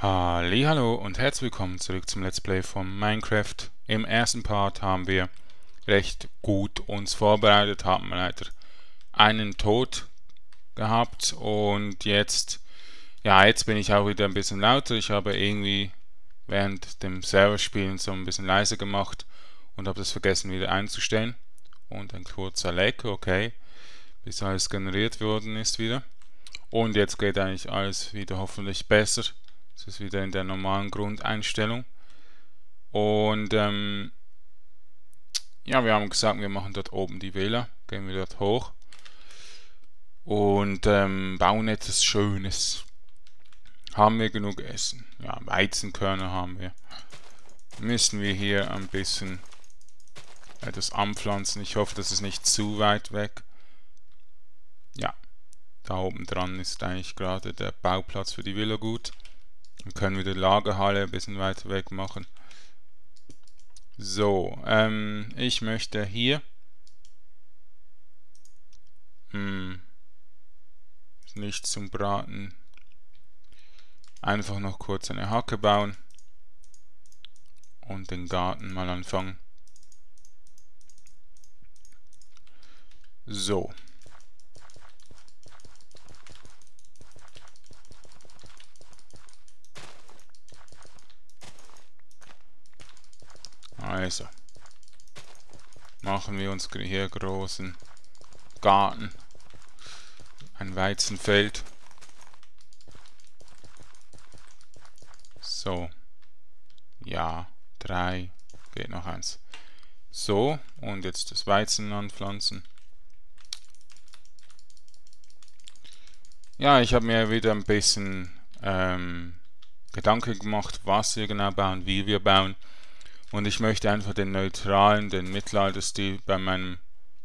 Hallo und herzlich willkommen zurück zum Let's Play von Minecraft. Im ersten Part haben wir recht gut uns vorbereitet, haben leider einen Tod gehabt und jetzt bin ich auch wieder ein bisschen lauter. Ich habe irgendwie während dem Serverspielen so ein bisschen leiser gemacht und habe das vergessen wieder einzustellen. Und ein kurzer Lag, okay, bis alles generiert worden ist wieder. Und jetzt geht eigentlich alles wieder hoffentlich besser. Es ist wieder in der normalen Grundeinstellung. Und wir haben gesagt, wir machen dort oben die Villa. Gehen wir dort hoch. Und bauen etwas Schönes. Haben wir genug Essen? Ja, Weizenkörner haben wir. Müssen wir hier ein bisschen etwas anpflanzen. Ich hoffe, das ist nicht zu weit weg. Ja, da oben dran ist eigentlich gerade der Bauplatz für die Villa gut. Dann können wir die Lagerhalle ein bisschen weiter weg machen. So, ich möchte hier nicht zum Braten einfach noch kurz eine Hacke bauen und den Garten mal anfangen. So. Also. Machen wir uns hier großen Garten. Ein Weizenfeld. So. Ja, 3. Geht noch eins. So, und jetzt das Weizen anpflanzen. Ja, ich habe mir wieder ein bisschen Gedanken gemacht, was wir genau bauen, wie wir bauen. Und ich möchte einfach den neutralen, den Mittelalterstil bei meiner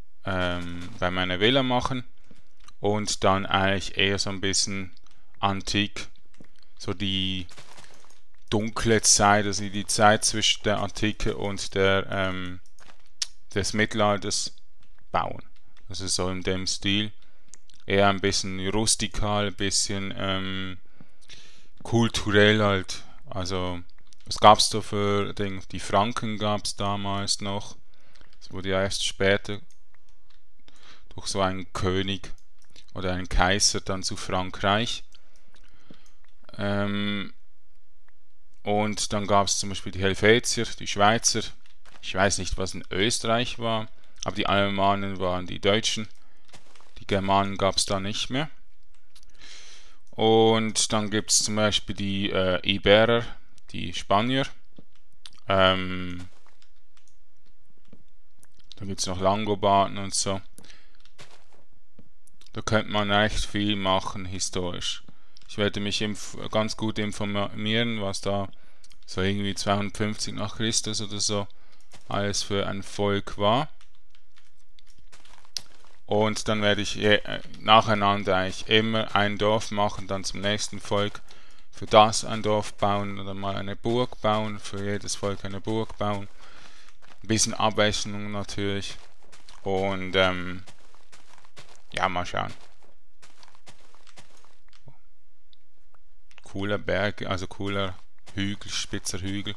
Villa machen. Und dann eigentlich eher so ein bisschen antik, so die dunkle Zeit, also die Zeit zwischen der Antike und des Mittelalters bauen. Also so in dem Stil. Eher ein bisschen rustikal, ein bisschen kulturell halt. Also, was gab es da für Dinge? Die Franken gab es damals noch. Das wurde ja erst später durch so einen König oder einen Kaiser dann zu Frankreich. Und dann gab es zum Beispiel die Helvetier, die Schweizer. Ich weiß nicht, was in Österreich war, aber die Alemannen waren die Deutschen. Die Germanen gab es da nicht mehr. Und dann gibt es zum Beispiel die Iberer, die Spanier. Dann gibt es noch Langobarden und so. Da könnte man echt viel machen historisch. Ich werde mich ganz gut informieren, was da so irgendwie 250 nach Christus oder so alles für ein Volk war. Und dann werde ich nacheinander eigentlich immer ein Dorf machen, dann zum nächsten Volk für das ein Dorf bauen oder mal eine Burg bauen, für jedes Volk eine Burg bauen. Ein bisschen Abwechslung natürlich. Und ja, mal schauen. Cooler Berg, also cooler Hügel, spitzer Hügel.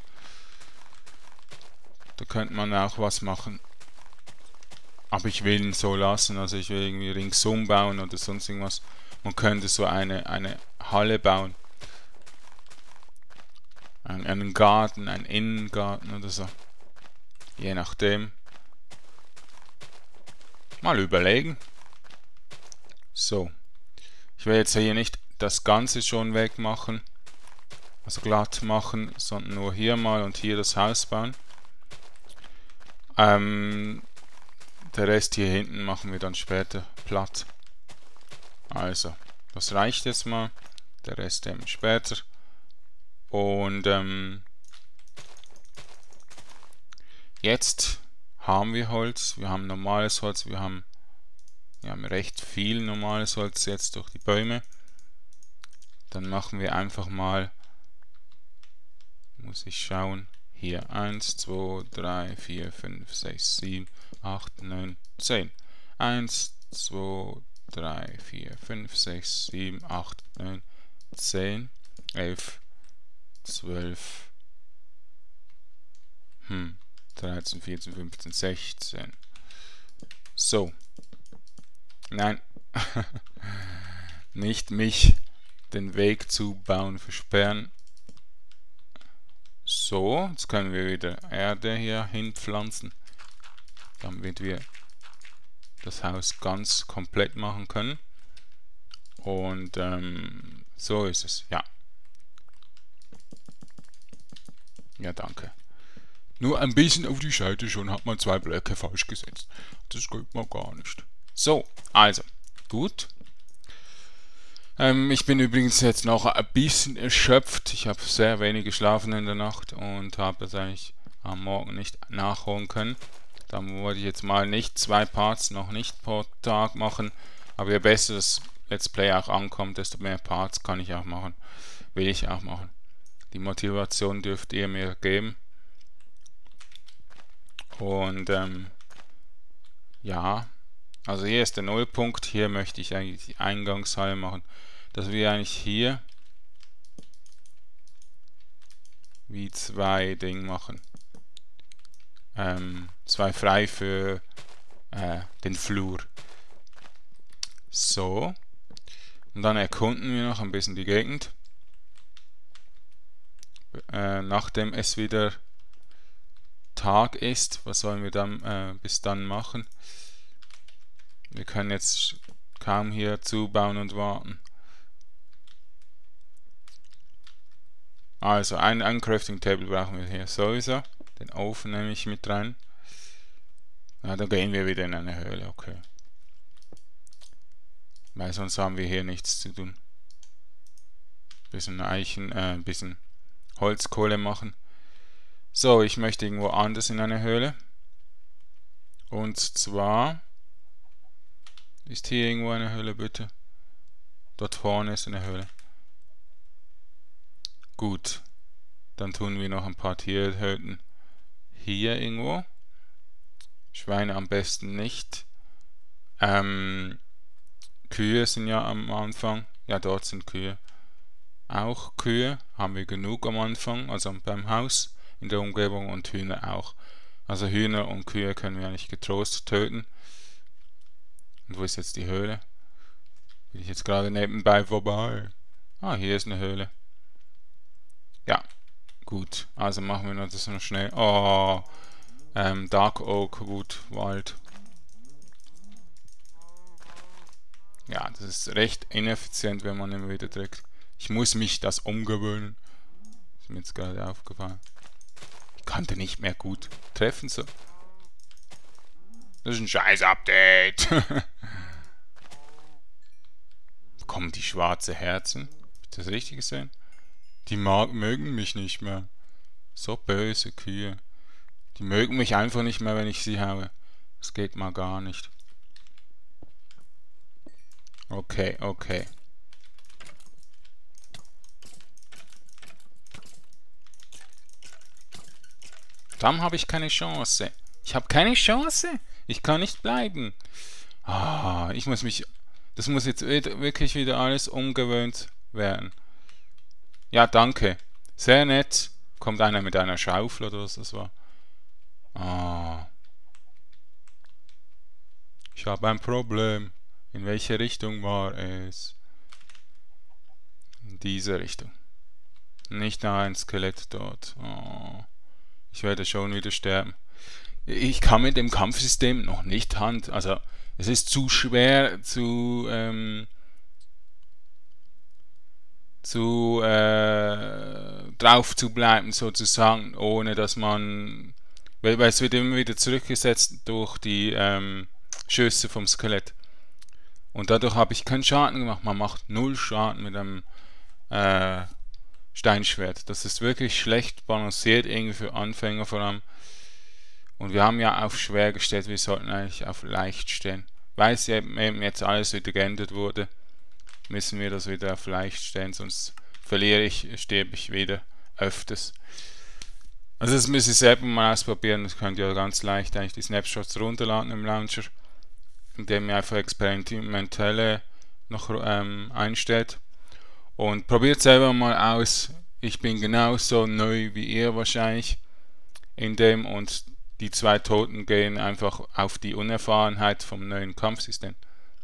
Da könnte man auch was machen. Aber ich will ihn so lassen, also ich will irgendwie ringsum bauen oder sonst irgendwas. Man könnte so eine Halle bauen. Einen Garten, einen Innengarten oder so. Je nachdem. Mal überlegen. So. Ich will jetzt hier nicht das Ganze schon wegmachen, also glatt machen, sondern nur hier mal und hier das Haus bauen. Der Rest hier hinten machen wir dann später platt. Also, das reicht jetzt mal. Der Rest eben später. Und jetzt haben wir Holz. Wir haben normales Holz. Wir haben recht viel normales Holz jetzt durch die Bäume. Dann machen wir einfach mal, muss ich schauen, hier 1, 2, 3, 4, 5, 6, 7, 8, 9, 10. 1, 2, 3, 4, 5, 6, 7, 8, 9, 10, 11, 12, 13, 14, 15, 16. So. Nein. Nicht mich den Weg zu bauen versperren. So, jetzt können wir wieder Erde hier hinpflanzen, damit wir das Haus ganz komplett machen können. Und so ist es, ja. Ja, danke. Nur ein bisschen auf die Seite schon hat man 2 Blöcke falsch gesetzt. Das geht mal gar nicht. So, also, gut. Ich bin übrigens jetzt noch ein bisschen erschöpft. Ich habe sehr wenig geschlafen in der Nacht und habe das eigentlich am Morgen nicht nachholen können. Dann wollte ich jetzt mal nicht 2 Parts noch nicht pro Tag machen. Aber je besser das Let's Play auch ankommt, desto mehr Parts kann ich auch machen. Will ich auch machen. Die Motivation dürft ihr mir geben. Und ja, also hier ist der Nullpunkt. Hier möchte ich eigentlich die Eingangshalle machen. Dass wir eigentlich hier wie 2 Dinge machen. 2 frei für den Flur. So. Und dann erkunden wir noch ein bisschen die Gegend. Nachdem es wieder Tag ist, was sollen wir dann bis dann machen? Wir können jetzt kaum hier zubauen und warten. Also ein Crafting Table brauchen wir hier sowieso. Den Ofen nehme ich mit rein. Ja, dann gehen wir wieder in eine Höhle, okay. Weil sonst haben wir hier nichts zu tun. Bisschen Eichen, bisschen Holzkohle machen. So, ich möchte irgendwo anders in eine Höhle. Und zwar ist hier irgendwo eine Höhle, bitte. Dort vorne ist eine Höhle. Gut, dann tun wir noch ein paar Tiere töten. Hier irgendwo. Schweine am besten nicht. Kühe sind ja am Anfang. Ja, dort sind Kühe. Auch Kühe haben wir genug am Anfang, also beim Haus in der Umgebung, und Hühner auch. Also Hühner und Kühe können wir eigentlich getrost töten. Und wo ist jetzt die Höhle? Bin ich jetzt gerade nebenbei vorbei? Ah, hier ist eine Höhle. Ja, gut. Also machen wir das noch schnell. Oh, Dark Oak Wood Wald. Ja, das ist recht ineffizient, wenn man immer wieder drückt. Ich muss mich das umgewöhnen. Ist mir jetzt gerade aufgefallen. Ich konnte nicht mehr gut treffen so. Das ist ein scheiß Update. Bekommen die schwarze Herzen? Hab ich das richtig gesehen? Die mögen mich nicht mehr. So böse Kühe. Die mögen mich einfach nicht mehr, wenn ich sie haue. Das geht mal gar nicht. Okay, okay. Dann habe ich keine Chance. Ich habe keine Chance. Ich kann nicht bleiben. Ah, ich muss mich... Das muss jetzt wirklich wieder alles umgewöhnt werden. Ja, danke. Sehr nett. Kommt einer mit einer Schaufel oder was das war. Ah. Ich habe ein Problem. In welche Richtung war es? In diese Richtung. Nicht da ein Skelett dort. Oh. Ich werde schon wieder sterben. Ich kann mit dem Kampfsystem noch nicht also es ist zu schwer drauf zu bleiben sozusagen, ohne dass man, weil es wird immer wieder zurückgesetzt durch die Schüsse vom Skelett. Und dadurch habe ich keinen Schaden gemacht. Man macht 0 Schaden mit einem Steinschwert. Das ist wirklich schlecht balanciert, irgendwie für Anfänger vor allem. Und wir haben ja auf schwer gestellt, wir sollten eigentlich auf leicht stellen. Weil es eben jetzt alles wieder geändert wurde, müssen wir das wieder auf leicht stellen, sonst sterbe ich wieder öfters. Also das müsst ihr selber mal ausprobieren, das könnt ihr ganz leicht eigentlich die Snapshots runterladen im Launcher, indem ihr einfach experimentelle noch einstellt. Und probiert selber mal aus. Ich bin genauso neu wie ihr wahrscheinlich in dem und die zwei Toten gehen einfach auf die Unerfahrenheit vom neuen Kampfsystem.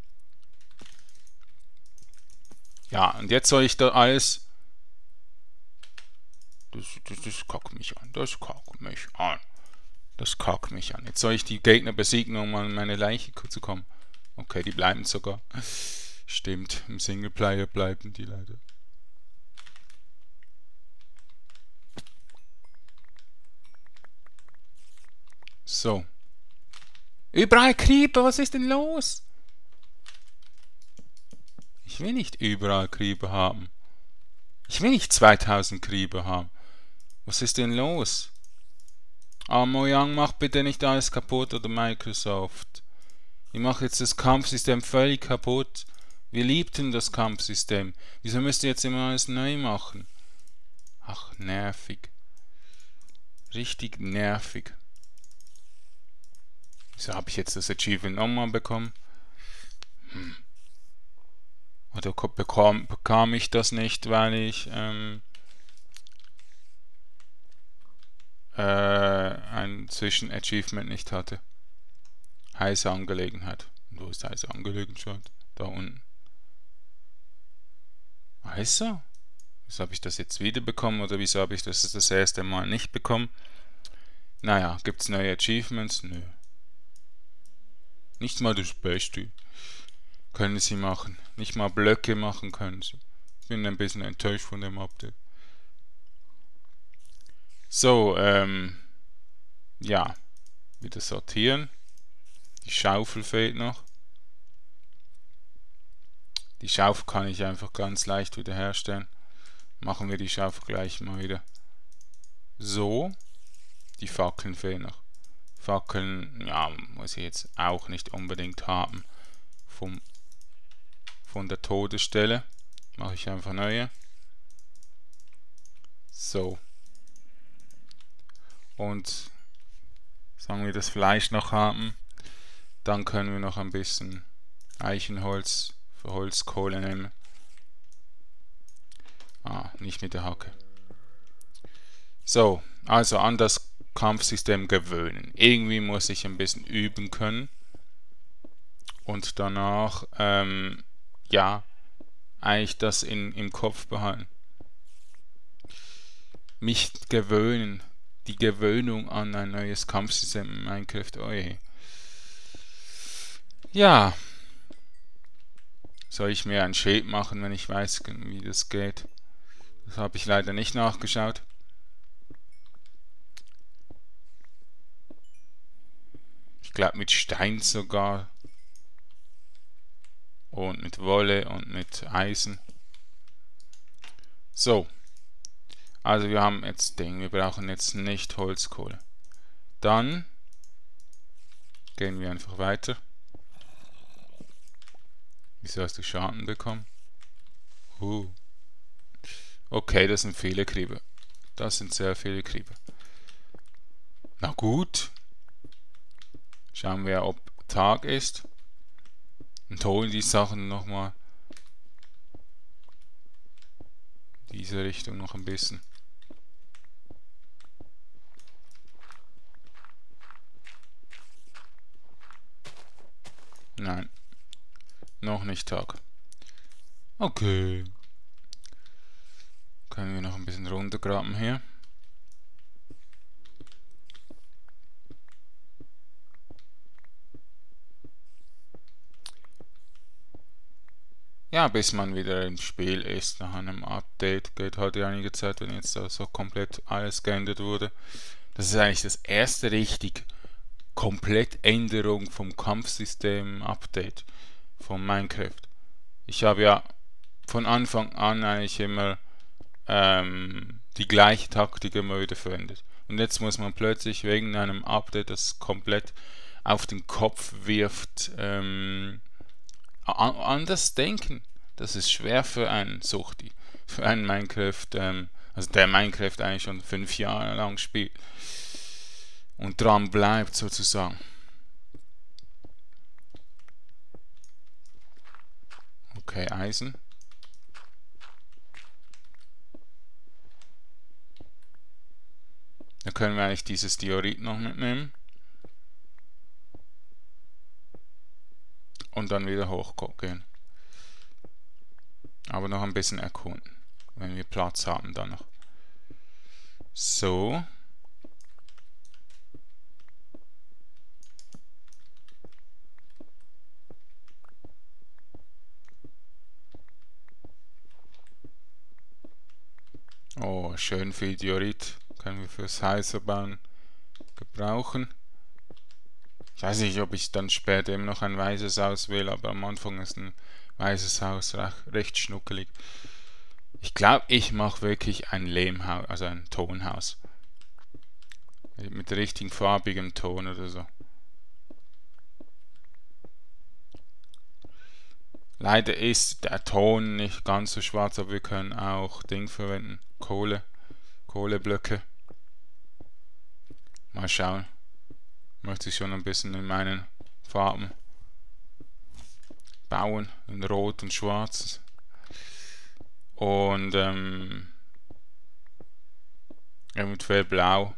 Ja, und jetzt soll ich da alles... Das kackt mich an, das kackt mich an. Das kackt mich an. Jetzt soll ich die Gegner besiegen, um an meine Leiche zu kommen. Okay, die bleiben sogar. Stimmt, im Singleplayer bleiben die leider. So. Überall Creeper, was ist denn los? Ich will nicht überall Creeper haben. Ich will nicht 2000 Creeper haben. Was ist denn los? Mojang, mach bitte nicht alles kaputt oder Microsoft. Ich mache jetzt das Kampfsystem völlig kaputt. Wir liebten das Kampfsystem. Wieso müsst ihr jetzt immer alles neu machen? Ach, nervig. Richtig nervig. Wieso habe ich jetzt das Achievement nochmal bekommen? Oder bekam ich das nicht, weil ich ein Zwischen-Achievement nicht hatte? Heiße Angelegenheit. Und wo ist heiße Angelegenheit? Da unten. Heiße? Wieso habe ich das jetzt wieder bekommen oder wieso habe ich das erste Mal nicht bekommen? Naja, gibt's neue Achievements? Nö. Nicht mal das Beste können sie machen. Nicht mal Blöcke machen können sie. Ich bin ein bisschen enttäuscht von dem Update. So, ja. Wieder sortieren. Die Schaufel fehlt noch. Die Schaufel kann ich einfach ganz leicht wiederherstellen. Machen wir die Schaufel gleich mal wieder. So. Die Fackeln fehlen noch. Fackeln, ja, muss ich jetzt auch nicht unbedingt haben. Von der Todesstelle. Mache ich einfach neue. So. Und sagen wir das Fleisch noch haben. Dann können wir noch ein bisschen Eichenholz für Holzkohle nehmen. Nicht mit der Hacke. So, also an das Kampfsystem gewöhnen. Irgendwie muss ich ein bisschen üben können. Und danach, ja, eigentlich das im Kopf behalten. Mich gewöhnen. Die Gewöhnung an ein neues Kampfsystem in Minecraft. Oh je. Ja. Soll ich mir ein Schild machen, wenn ich weiß, wie das geht? Das habe ich leider nicht nachgeschaut. Ich glaube mit Stein sogar. Und mit Wolle und mit Eisen. So. Also wir haben jetzt Ding. Wir brauchen jetzt nicht Holzkohle. Dann gehen wir einfach weiter. Wieso hast du Schaden bekommen? Okay, das sind viele Creeper. Das sind sehr viele Creeper. Na gut. Schauen wir, ob Tag ist. Und holen die Sachen nochmal. Diese Richtung noch ein bisschen. Nein. Noch nicht Tag. Okay. Können wir noch ein bisschen runtergraben hier. Ja, bis man wieder im Spiel ist nach einem Update. Geht heute einige Zeit, wenn jetzt da so komplett alles geändert wurde. Das ist eigentlich das erste richtig komplett Änderung vom Kampfsystem Update von Minecraft. Ich habe ja von Anfang an eigentlich immer die gleiche Taktik immer wieder verwendet. Und jetzt muss man plötzlich wegen einem Update, das komplett auf den Kopf wirft, anders denken. Das ist schwer für einen Suchti, für einen Minecraft, also der Minecraft eigentlich schon 5 Jahre lang spielt und dran bleibt sozusagen. Okay, Eisen. Dann können wir eigentlich dieses Diorit noch mitnehmen. Und dann wieder hochgehen. Aber noch ein bisschen erkunden, wenn wir Platz haben dann noch. So. Oh, schön viel Diorit. Können wir fürs Häuser bauen gebrauchen. Ich weiß nicht, ob ich dann später eben noch ein weißes Haus will, aber am Anfang ist ein weißes Haus recht schnuckelig. Ich glaube, ich mache wirklich ein Lehmhaus, also ein Tonhaus. Mit richtig farbigem Ton oder so. Leider ist der Ton nicht ganz so schwarz, aber wir können auch Ding verwenden. Kohleblöcke. Mal schauen. Möchte ich schon ein bisschen in meinen Farben bauen. In Rot und Schwarz. Und eventuell Blau.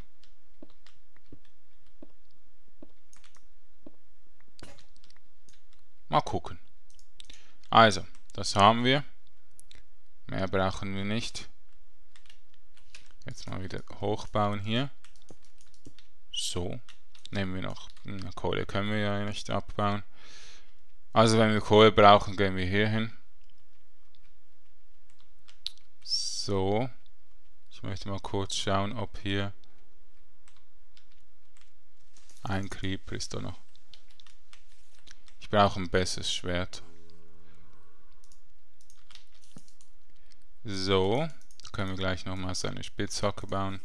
Mal gucken. Also, das haben wir. Mehr brauchen wir nicht. Jetzt mal wieder hochbauen hier. So. Nehmen wir noch. Kohle können wir ja nicht abbauen. Also wenn wir Kohle brauchen, gehen wir hier hin. So. Ich möchte mal kurz schauen, ob hier ein Creeper ist da noch. Ich brauche ein besseres Schwert. So. Können wir gleich nochmal so eine Spitzhacke bauen.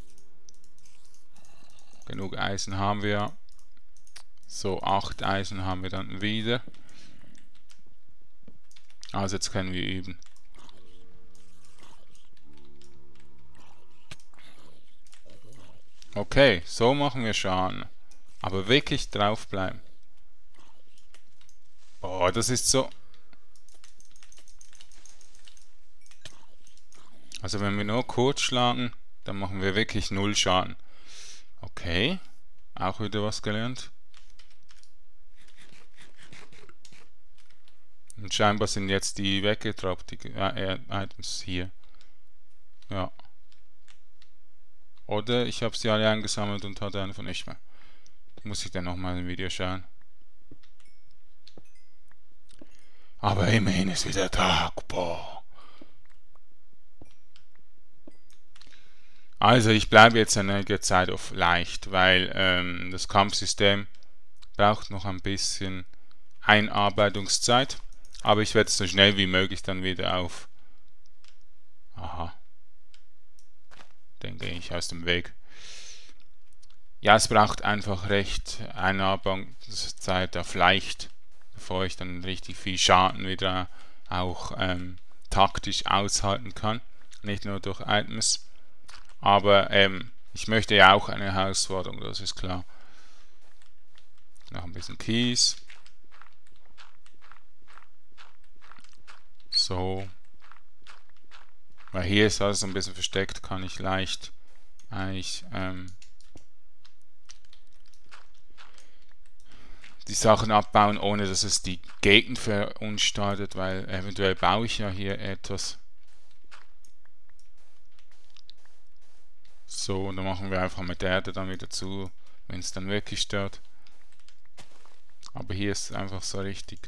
Genug Eisen haben wir. So, 8 Eisen haben wir dann wieder. Also jetzt können wir üben. Okay, so machen wir Schaden. Aber wirklich draufbleiben. Oh, das ist so. Also wenn wir nur kurz schlagen, dann machen wir wirklich 0 Schaden. Okay, auch wieder was gelernt. Und scheinbar sind jetzt die weggetroppt, die Items hier. Ja. Oder ich habe sie alle eingesammelt und hatte einfach nicht mehr. Muss ich dann nochmal ein Video schauen. Aber immerhin ist wieder Tag. Boah. Also ich bleibe jetzt einige Zeit auf leicht, weil das Kampfsystem braucht noch ein bisschen Einarbeitungszeit. Aber ich werde es so schnell wie möglich dann wieder auf. Aha. Den gehe ich aus dem Weg. Ja, es braucht einfach recht Einarbeitungszeit auf leicht, bevor ich dann richtig viel Schaden wieder auch taktisch aushalten kann. Nicht nur durch Items. Aber ich möchte ja auch eine Herausforderung, das ist klar. Noch ein bisschen Kies. So. Weil hier ist alles ein bisschen versteckt, kann ich leicht eigentlich die Sachen abbauen, ohne dass es die Gegend verunstaltet, weil eventuell baue ich ja hier etwas. So, und dann machen wir einfach mit der Erde dann wieder zu, wenn es dann wirklich stört. Aber hier ist es einfach so richtig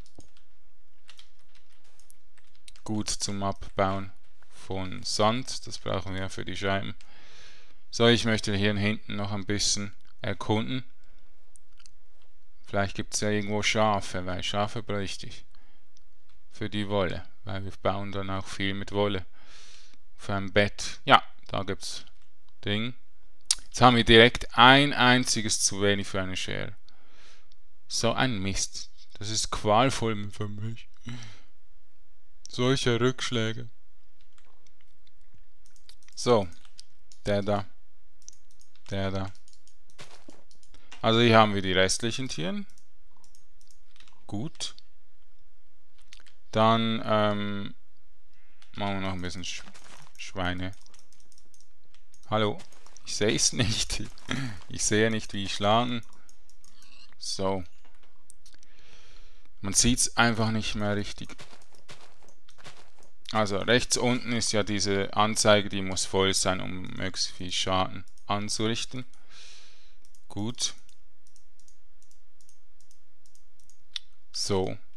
gut zum Abbauen von Sand. Das brauchen wir für die Scheiben. So, ich möchte hier hinten noch ein bisschen erkunden. Vielleicht gibt es ja irgendwo Schafe, weil Schafe bräuchte ich für die Wolle, weil wir bauen dann auch viel mit Wolle. Für ein Bett. Ja, da gibt es Ding. Jetzt haben wir direkt ein einziges zu wenig für eine Schere. So ein Mist. Das ist qualvoll für mich. Solche Rückschläge. So. Der da. Der da. Also hier haben wir die restlichen Tiere. Gut. Dann machen wir noch ein bisschen Schweine. Hallo. Ich sehe es nicht. Ich sehe nicht, wie ich schlagen. So. Man sieht es einfach nicht mehr richtig. Also rechts unten ist ja diese Anzeige, die muss voll sein, um möglichst viel Schaden anzurichten. Gut. So.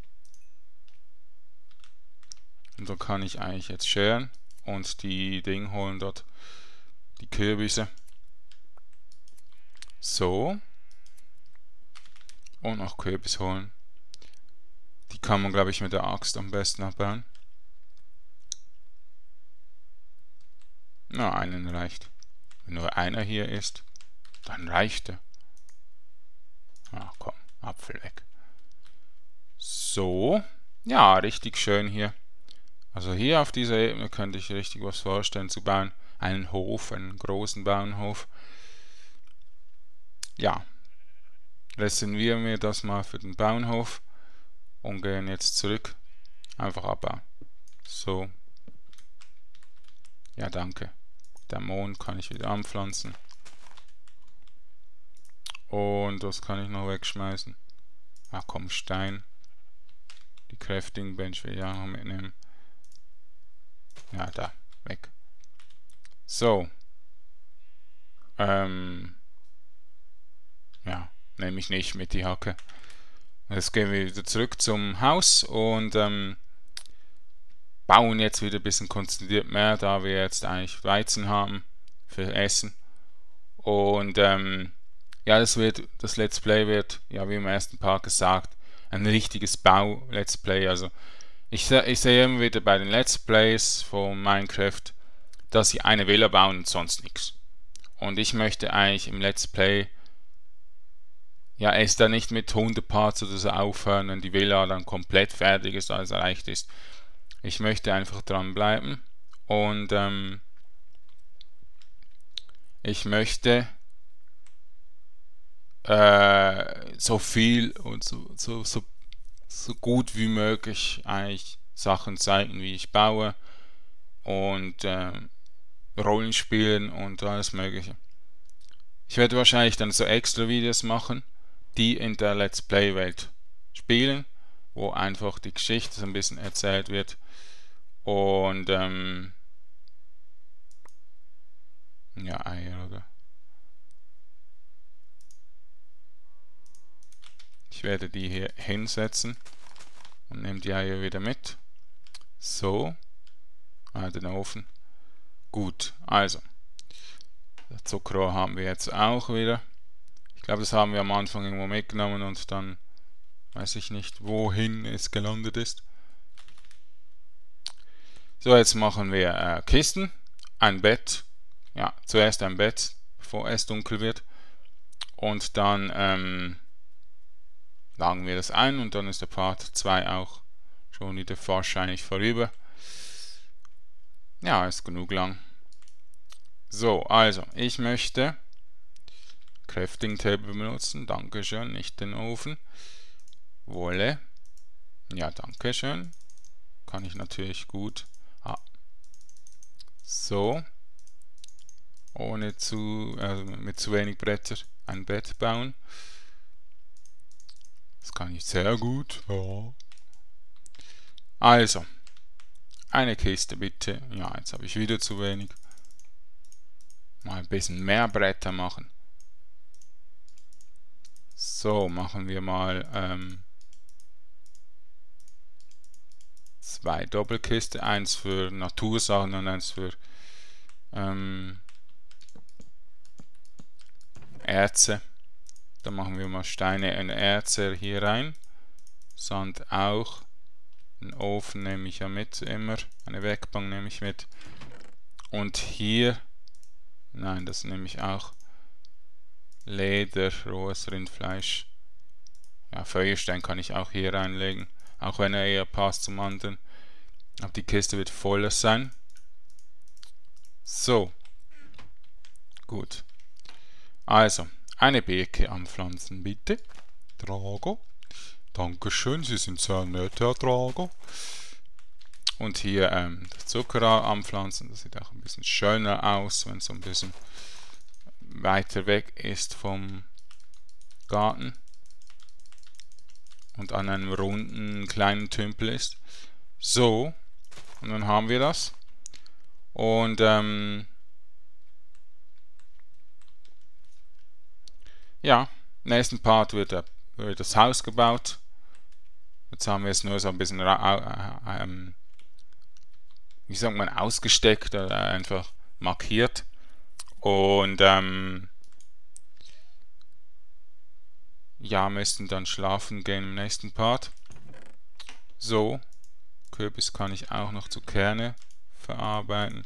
Und da kann ich eigentlich jetzt scheren und die Dinge holen dort. Die Kürbisse. So. Und noch Kürbis holen. Die kann man, glaube ich, mit der Axt am besten abbauen. Na, einen reicht. Wenn nur einer hier ist, dann reicht er. Ah, komm, Apfel weg. So. Ja, richtig schön hier. Also hier auf dieser Ebene könnte ich richtig was vorstellen zu bauen. Einen Hof, einen großen Bauernhof. Ja. Reservieren wir das mal für den Bauernhof und gehen jetzt zurück. Einfach abbauen. So. Ja, danke. Der Mond kann ich wieder anpflanzen. Und das kann ich noch wegschmeißen. Ah komm, Stein. Die Crafting Bench will ich auch noch mitnehmen. Ja, da. Weg. So. Ja. Nehme ich nicht mit die Hacke. Jetzt gehen wir wieder zurück zum Haus und bauen jetzt wieder ein bisschen konzentriert mehr, da wir jetzt eigentlich Weizen haben für Essen. Und ja, das Let's Play wird, ja wie im ersten Part gesagt, ein richtiges Bau-Let's Play. Also ich sehe immer wieder bei den Let's Plays von Minecraft, dass sie eine Villa bauen und sonst nichts. Und ich möchte eigentlich im Let's Play ja erst da nicht mit 100 Parts oder so aufhören, wenn die Villa dann komplett fertig ist, alles erreicht ist. Ich möchte einfach dranbleiben und ich möchte so viel und so gut wie möglich eigentlich Sachen zeigen, wie ich baue und Rollen spielen und alles mögliche. Ich werde wahrscheinlich dann so extra Videos machen, die in der Let's Play Welt spielen, wo einfach die Geschichte so ein bisschen erzählt wird und ja, Eier, oder? Ich werde die hier hinsetzen und nehme die Eier wieder mit. So. Den Ofen. Gut, also. Das Zuckerrohr haben wir jetzt auch wieder. Ich glaube, das haben wir am Anfang irgendwo mitgenommen und dann weiß ich nicht, wohin es gelandet ist. So, jetzt machen wir Kisten. Ein Bett. Ja, zuerst ein Bett, bevor es dunkel wird. Und dann lagen wir das ein und dann ist der Part 2 auch schon wieder wahrscheinlich vorüber. Ja, ist genug lang. So, also, ich möchte Crafting Table benutzen. Dankeschön, nicht den Ofen. Wolle. Ja, dankeschön. Kann ich natürlich gut. So. Ohne mit zu wenig Bretter ein Bett bauen. Das kann ich sehr gut. Ja. Also, eine Kiste bitte. Ja, jetzt habe ich wieder zu wenig. Mal ein bisschen mehr Bretter machen. So, machen wir mal 2 Doppelkiste. Eins für Natursachen und eins für Erze. Dann machen wir mal Steine und Erze hier rein. Sand auch. Den Ofen nehme ich ja mit immer. Eine Werkbank nehme ich mit. Und hier, nein, das nehme ich auch. Leder, rohes Rindfleisch. Ja, Feuerstein kann ich auch hier reinlegen. Auch wenn er eher passt zum anderen. Aber die Kiste wird voller sein. So. Gut. Also, eine Birke anpflanzen, bitte. Drago. Dankeschön, Sie sind sehr nett, Herr Drago. Und hier das Zuckerrohr anpflanzen. Das sieht auch ein bisschen schöner aus, wenn es so ein bisschen weiter weg ist vom Garten und an einem runden kleinen Tümpel ist. So, und dann haben wir das. Und ja, im nächsten Part wird das Haus gebaut. Jetzt haben wir es nur so ein bisschen wie sagt man, ausgesteckt oder einfach markiert. Und ja, müssten dann schlafen gehen im nächsten Part. So, Kürbis kann ich auch noch zu Kerne verarbeiten.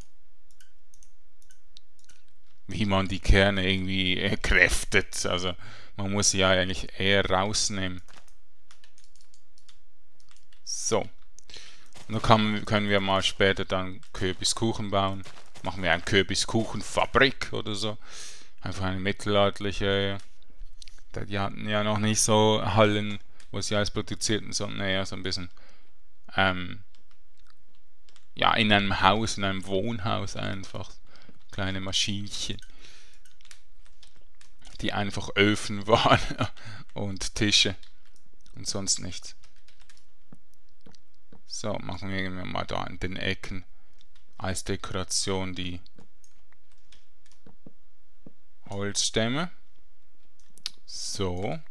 Wie man die Kerne irgendwie kräftet. Also man muss sie ja eigentlich eher rausnehmen. So. Und dann können wir mal später dann Kürbiskuchen bauen. Machen wir eine Kürbiskuchenfabrik oder so. Einfach eine mittelalterliche. Die hatten ja noch nicht so Hallen, wo sie alles produzierten, sondern eher so ein bisschen ja, in einem Haus, in einem Wohnhaus einfach. Kleine Maschinchen, die einfach Öfen waren und Tische und sonst nichts. So, machen wir mal da in den Ecken als Dekoration die Holzstämme. So.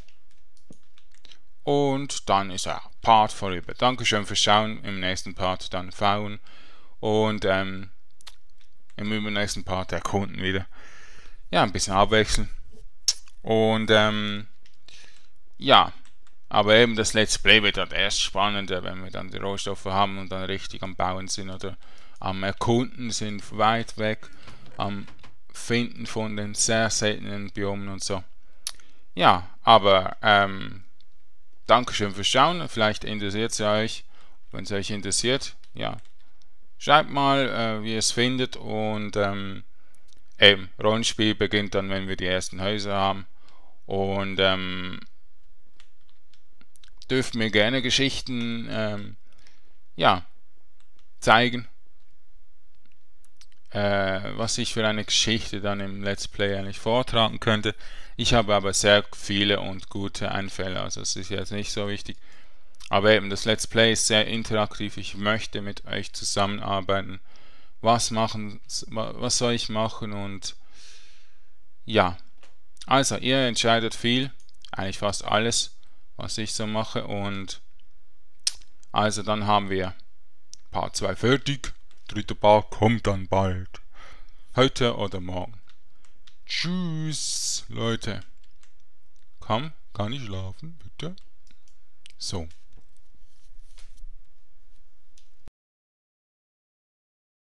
Und dann ist der Part vorüber. Dankeschön fürs Schauen. Im nächsten Part dann bauen. Und im übernächsten Part erkunden wieder. Ja, ein bisschen abwechseln. Und ja. Aber eben das Let's Play wird dann erst spannender, wenn wir dann die Rohstoffe haben und dann richtig am Bauen sind oder am Erkunden sind, weit weg, am Finden von den sehr seltenen Biomen und so. Ja, aber Dankeschön fürs Schauen. Vielleicht interessiert es euch. Wenn es euch interessiert, ja, schreibt mal, wie ihr es findet. Und eben, Rollenspiel beginnt dann, wenn wir die ersten Häuser haben. Und dürft mir gerne Geschichten ja, zeigen, was ich für eine Geschichte dann im Let's Play eigentlich vortragen könnte. Ich habe aber sehr viele und gute Einfälle, also es ist jetzt nicht so wichtig. Aber eben, das Let's Play ist sehr interaktiv. Ich möchte mit euch zusammenarbeiten. Was soll ich machen? Und ja, also ihr entscheidet viel, eigentlich fast alles, was ich so mache. Und also dann haben wir Part 2 fertig. Dritter Part kommt dann bald. Heute oder morgen. Tschüss, Leute. Komm, kann ich schlafen, bitte? So.